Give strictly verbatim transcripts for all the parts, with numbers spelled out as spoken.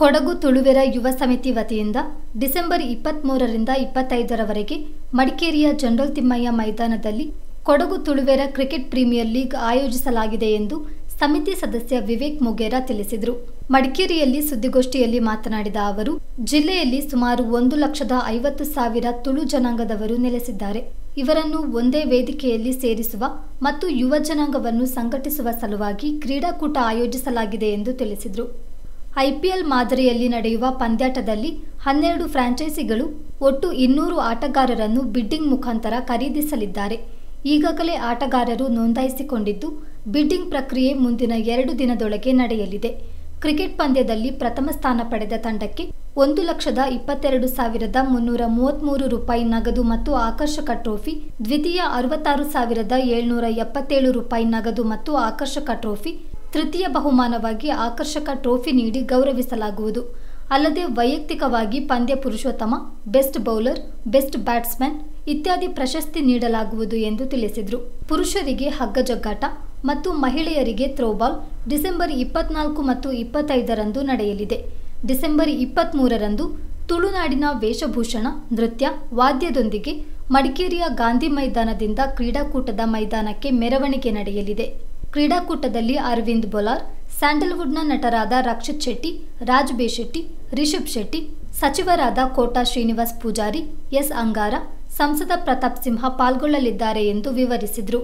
ಕೊಡಗು ತುಳುವೆರ ಯುವ ಸಮಿತಿ ವತಿಯಿಂದ ಡಿಸೆಂಬರ್ ಇಪ್ಪತ್ಮೂರರಿಂದ ಇಪ್ಪತ್ತೈದರವರೆಗೆ ಮಡಿಕೇರಿಯ ಜನರಲ್ ತಿಮ್ಮಯ್ಯ ಮೈದಾನದಲ್ಲಿ Kodagu Tuluvera cricket premier league ಆಯೋಜಿಸಲಾಗಿದೆ ಎಂದು ಸಮಿತಿ ಸದಸ್ಯ ವಿವೇಕ್ ಮೊಗೇರಾ ತಿಳಿಸಿದರು. ಮಡಿಕೇರಿಯಲ್ಲಿ ಸುದ್ದಿಗೋಷ್ಠಿಯಲ್ಲಿ ಮಾತನಾಡಿದ ಅವರು, ಜಿಲ್ಲೆಯಲ್ಲಿ ಸುಮಾರು ಒಂದು ಲಕ್ಷದ ಐವತ್ತು ಸಾವಿರ ತುಳು ಜನಾಂಗದವರು ನೆಲೆಸಿದ್ದಾರೆ. ಇವರನ್ನು ಒಂದೇ ವೇದಿಕೆಯಲ್ಲಿ ಸೇರಿಸುವ ಮತ್ತು ಯುವ ಜನಾಂಗವನ್ನು ಸಂಘಟಿಸುವ ಸಲುವಾಗಿ ಕ್ರೀಡಾಕೂಟ ಆಯೋಜಿಸಲಾಗಿದೆ ಎಂದು ತಿಳಿಸಿದರು. ಐಪಿಎಲ್ ಮಾದರಿಯಲ್ಲಿ ನಡೆಯುವ ಪಂದ್ಯಾಟದಲ್ಲಿ ಹನ್ನೆರಡು ಫ್ರಾಂಚೈಸಿಗಳು ಒಟ್ಟು ಇನ್ನೂರು ಆಟಗಾರರನ್ನು ಬಿಡ್ಡಿಂಗ್ ಮುಖಾಂತರ ಖರೀದಿಸಲಿದ್ದಾರೆ. ಈಗಾಗಲೇ ಆಟಗಾರರು ನೋಂದಾಯಿಸಿಕೊಂಡಿದ್ದು, ಬಿಡ್ಡಿಂಗ್ ಪ್ರಕ್ರಿಯೆ ಮುಂದಿನ ಎರಡು ದಿನದೊಳಗೆ ನಡೆಯಲಿದೆ. ಕ್ರಿಕೆಟ್ ಪಂದ್ಯದಲ್ಲಿ ಪ್ರಥಮ ಸ್ಥಾನ ಪಡೆದ ತಂಡಕ್ಕೆ ಒಂದು ಲಕ್ಷದ ಇಪ್ಪತ್ತೆರಡು ಸಾವಿರದ ಮುನ್ನೂರ ಮೂವತ್ಮೂರು ರೂಪಾಯಿ ನಗದು ಮತ್ತು ಆಕರ್ಷಕ ಟ್ರೋಫಿ, ದ್ವಿತೀಯ ಅರವತ್ತಾರು ಸಾವಿರದ ಏಳ್ನೂರ ಎಪ್ಪತ್ತೇಳು ರೂಪಾಯಿ ನಗದು ಮತ್ತು ಆಕರ್ಷಕ ಟ್ರೋಫಿ, ತೃತೀಯ ಬಹುಮಾನವಾಗಿ ಆಕರ್ಷಕ ಟ್ರೋಫಿ ನೀಡಿ ಗೌರವಿಸಲಾಗುವುದು. ಅಲ್ಲದೆ ವೈಯಕ್ತಿಕವಾಗಿ ಪಂದ್ಯ ಪುರುಷೋತ್ತಮ, ಬೆಸ್ಟ್ ಬೌಲರ್, ಬೆಸ್ಟ್ ಬ್ಯಾಟ್ಸ್ಮನ್ ಇತ್ಯಾದಿ ಪ್ರಶಸ್ತಿ ನೀಡಲಾಗುವುದು ಎಂದು ತಿಳಿಸಿದರು. ಪುರುಷರಿಗೆ ಹಗ್ಗಜಗ್ಗಾಟ ಮತ್ತು ಮಹಿಳೆಯರಿಗೆ ಥ್ರೋಬಾಲ್ ಡಿಸೆಂಬರ್ ಇಪ್ಪತ್ನಾಲ್ಕು ಮತ್ತು ಇಪ್ಪತ್ತೈದರಂದು ನಡೆಯಲಿದೆ. ಡಿಸೆಂಬರ್ ಇಪ್ಪತ್ಮೂರರಂದು ತುಳುನಾಡಿನ ವೇಷಭೂಷಣ, ನೃತ್ಯ, ವಾದ್ಯದೊಂದಿಗೆ ಮಡಿಕೇರಿಯ ಗಾಂಧಿ ಮೈದಾನದಿಂದ ಕ್ರೀಡಾಕೂಟದ ಮೈದಾನಕ್ಕೆ ಮೆರವಣಿಗೆ ನಡೆಯಲಿದೆ. ಕ್ರೀಡಾಕೂಟದಲ್ಲಿ ಅರವಿಂದ್ ಬೋಲಾರ್, ಸ್ಯಾಂಡಲ್ವುಡ್ನ ನಟರಾದ ರಕ್ಷಿತ್ ಶೆಟ್ಟಿ, ರಾಜ್ ಬಿ ಶೆಟ್ಟಿ, ರಿಷಬ್ ಶೆಟ್ಟಿ, ಸಚಿವರಾದ ಕೋಟಾ ಶ್ರೀನಿವಾಸ್ ಪೂಜಾರಿ, ಎಸ್ ಅಂಗಾರ, ಸಂಸದ ಪ್ರತಾಪ್ ಸಿಂಹ ಪಾಲ್ಗೊಳ್ಳಲಿದ್ದಾರೆ ಎಂದು ವಿವರಿಸಿದರು.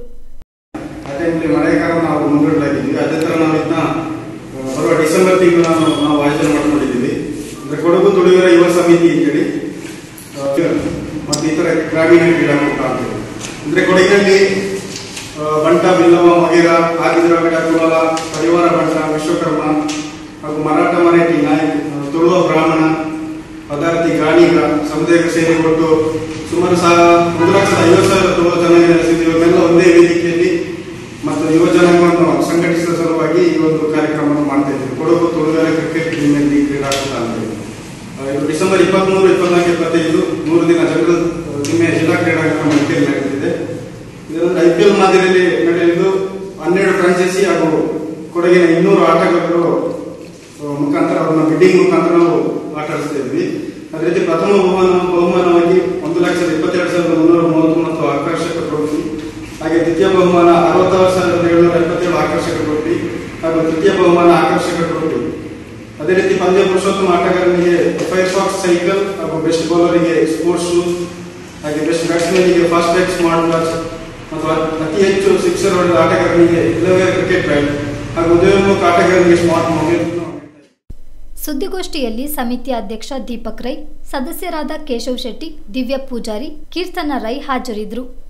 ಡಿಸೆಂಬರ್ ತಿಂಗಳು ನಾವು ಆಯೋಜನೆ ಮಾಡಿಕೊಂಡಿದ್ದೀವಿ. ಅಂದ್ರೆ ಕೊಡಗು ತುಳುವೆರ ಯುವ ಸಮಿತಿ ಅಂತೇಳಿ ಮತ್ತು ಇತರ ಗ್ರಾಮೀಣ ಕ್ರೀಡಾಕೂಟ ಅಂತೇಳಿ. ಅಂದ್ರೆ ಕೊಡಗಿನಲ್ಲಿ ಬಂಟ, ಬಿಲ್ಲವ, ಮಗೇರ, ಆದಿದ್ರಾವಿಡ, ಕುಲಲ, ಪರಿವಾರ ಬಂಟ, ವಿಶ್ವಕರ್ಮ ಹಾಗೂ ಮರಾಠ ಮರಾಠಿ ನಾಯಕ, ತುಳುವ ಬ್ರಾಹ್ಮಣ, ಪದಾರ್ಥಿ, ಗಾಣಿಗ ಸಮುದಾಯಕ್ಕೆ ಸೇರಿಕೊಟ್ಟು ಸುಮಾರು ಸಹ ಒಂದು ಲಕ್ಷದ ಐವತ್ತು ಸಾವಿರ ತುಳುವ ಜನಾಂಗ ನೆಲೆಸಿದ್ದು. ಇವನ್ನೆಲ್ಲ ಒಂದೇ ವೇದಿಕೆಯಲ್ಲಿ ಮತ್ತು ಯುವ ಜನಾಂಗವನ್ನು ಸಂಘಟಿಸುವ ಸಲುವಾಗಿ ಈ ಒಂದು ಕಾರ್ಯಕ್ರಮವನ್ನು ಮಾಡ್ತಾ ಇದ್ದೀವಿ. Kodagu Tuluvera cricket premier league ಕ್ರೀಡಾಕೂಟ ಅಂತೇಳಿ ಇದು ಡಿಸೆಂಬರ್ ಇಪ್ಪತ್ಮೂರು, ಇಪ್ಪತ್ನಾಲ್ಕು, ಇಪ್ಪತ್ತೈದು ಮೂರು ದಿನ ಜನರಲ್ ತಿಮ್ಮಯ್ಯ ಜಿಲ್ಲಾ ಕ್ರೀಡಾಂಗಣ ಮಡಿಕೇರಿಯಲ್ಲಿ ನಡೆದಿದೆ. ಇದರಲ್ಲಿ ಐಪಿಎಲ್ ಮಾದರಿಯಲ್ಲಿ ನಡೆಯಲಿದ್ದು ಹನ್ನೆರಡು ಫ್ರಾಂಚೈಸಿ ಹಾಗೂ ಕೊಡಗಿನ ಇನ್ನೂರು ಆಟಗಾರರು ಮುಖಾಂತರ ಅವರನ್ನ ಬಿಡ್ಡಿಂಗ್ ಮುಖಾಂತರ ನಾವು ಆಟ ಆಡಿಸ್ತಾ ಇದ್ವಿ. ಅದೇ ರೀತಿ ಪ್ರಥಮ ಬಹುಮಾನ ಬಹುಮಾನವಾಗಿ ಒಂದು ಲಕ್ಷದ ಇಪ್ಪತ್ತೆರಡು ಸಾವಿರದ ಮುನ್ನೂರ ಮೂವತ್ತೊಂಬತ್ತು ಆಕರ್ಷಕ ಟ್ರೋಫಿ, ಹಾಗೆ ದ್ವಿತೀಯ ಬಹುಮಾನ ಅರವತ್ತಾರು ಸಾವಿರದ ಏಳ್ನೂರ ಎಪ್ಪತ್ತೇಳು ಆಕರ್ಷಕ ಟ್ರೋಫಿ ಹಾಗೂ ತೃತೀಯ ಬಹುಮಾನ ಆಕರ್ಷಕ ಟ್ರೋಫಿ. ಅದೇ ರೀತಿ ಪಂದ್ಯ ಪುರುಷೋತ್ತಮ ಆಟಗಾರನಿಗೆ ಫೈರ್ ಫಾಕ್ಸ್ ಸೈಕಲ್ ಹಾಗೂ ಬೆಸ್ಟ್ ಬೌಲರಿಗೆ ಸ್ಪೋರ್ಟ್ಸ್ ಶೂಸ್, ಹಾಗೆ ಬೆಸ್ಟ್ ಬ್ಯಾಟ್ಸ್ಮನ್ಗೆ ಫಾಸ್ಟ್ ಟ್ರ್ಯಾಕ್ ಸ್ಮಾರ್ಟ್ ವಾಚ್ ಮತ್ತು ಅತಿ ಹೆಚ್ಚು ಸಿಕ್ಸರ್ ಹೊಡೆದ ಆಟಗಾರನಿಗೆ ಇಲೆವೆನ್ ಕ್ರಿಕೆಟ್ ಬ್ಯಾಟ್ ಹಾಗೂ ಉದಯೋನ್ಮುಖ ಆಟಗಾರನಿಗೆ ಸ್ಮಾರ್ಟ್ ಮೊಬೈಲ್. ಸುದ್ದಿಗೋಷ್ಠಿಯಲ್ಲಿ ಸಮಿತಿ ಅಧ್ಯಕ್ಷ ದೀಪಕ್ ರೈ, ಸದಸ್ಯರಾದ ಕೇಶವ್ ಶೆಟ್ಟಿ, ದಿವ್ಯ ಪೂಜಾರಿ, ಕೀರ್ತನ ರೈ ಹಾಜರಿದ್ದರು.